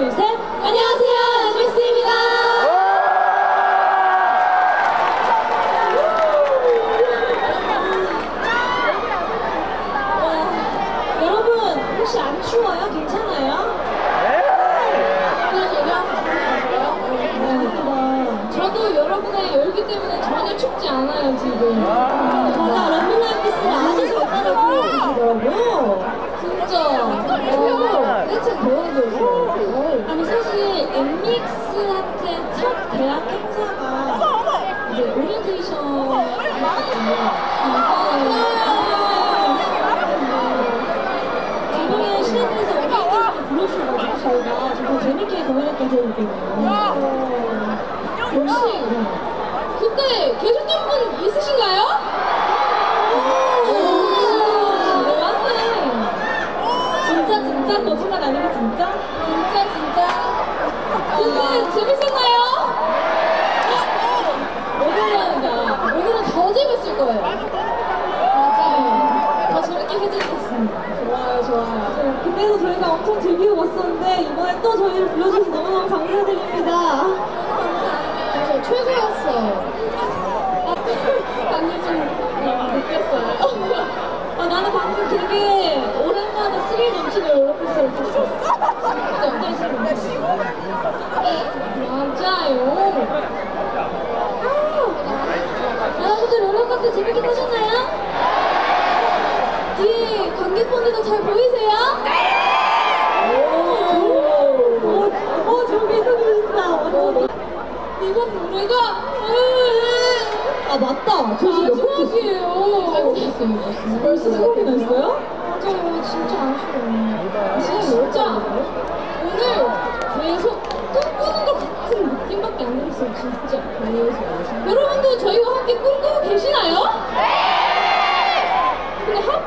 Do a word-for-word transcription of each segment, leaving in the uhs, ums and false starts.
둘, 셋. 안녕하세요, 엠비씨입니다. 여러분, 혹시 안 추워요? 괜찮아요? 그런 얘기하고 싶어요. 저도 여러분의 열기 때문에 전혀 춥지 않아요, 지금. 맞아, 런민라 엠비씨를 아주 잘 따라하고 계시더라고요. 진짜. 대체 배워줘요. 아니, 사실 엠믹스한테 첫 대학 행사가 이제 오리엔테이션 행사인데, 저번에 시내에서 오리엔테이션 불러주셔가지고 저희가 정말 재밌게 공연했던 기억이 있거든요. 혹시 그때 계셨던 분 있으신가요? 진짜 진짜 거짓말 아니고 진짜? 진짜 진짜. 근데 재밌었나요? 오늘은 오늘은 더 재밌을 거예요. 맞아요. 더 재밌게 해드리겠습니다. 좋아요, 좋아요. 그때도 저희가 엄청 즐기고 왔었는데 이번에 또 저희를 불러주셔서 너무너무 감사드립니다. 저 최고였어요. 방금 좀 느꼈어요. 아, 나는 방금 되게 오랜만에 스릴 넘치는 롤러코스터를 탔어. 진짜 스릴 넘치는. 맞아요. 여러분들 롤러코스터 재밌게 타셨나요? 뒤에 관객분들도 잘 보이세요? 오, 오, 저기 저기 있다. 이번 노래가 아, 맞다. 저 지금 몇 곡 마지막이에요. 벌써 세 곡이나 했어요? 맞아요. 진짜 아쉬워요. 진짜 오늘 계속 꿈꾸는 것 같은 느낌밖에 안 들었어요. 진짜. 여러분도 저희와 함께 꿈꾸고 계시나요? 네! 근데 하필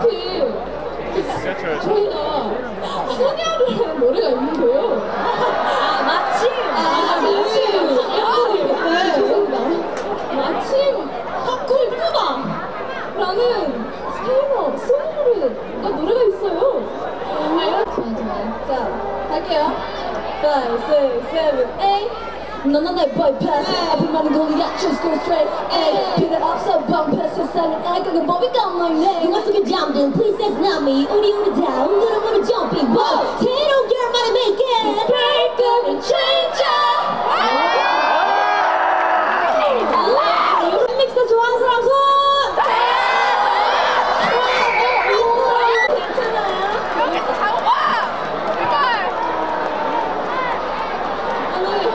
저희가 소녀를 하는 노래가 있는 거예요. 아, 마침. 아, 마침. 아, 네. 죄송합니다. 마침 꿈꾸다 라는 스페인어 소녀가 노래가 있어요. 좋아요, 좋아요. 자, 갈게요. five, six, seven, eight. 넌 내 bypass 앞에만은 골리앗 just go straight ay 필요 없어 방패 세상은 알까고 법이 got my name 영화 속에 잠든 please that's not me 우리 우리 다 웅그러무는 jumping wow 새로운 결말을 make it break up and change up 믹스 좋아하는 사람 손!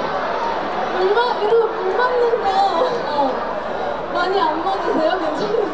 이러고 물 맞는 거 어, 많이 안 맞으세요? 괜찮으세요?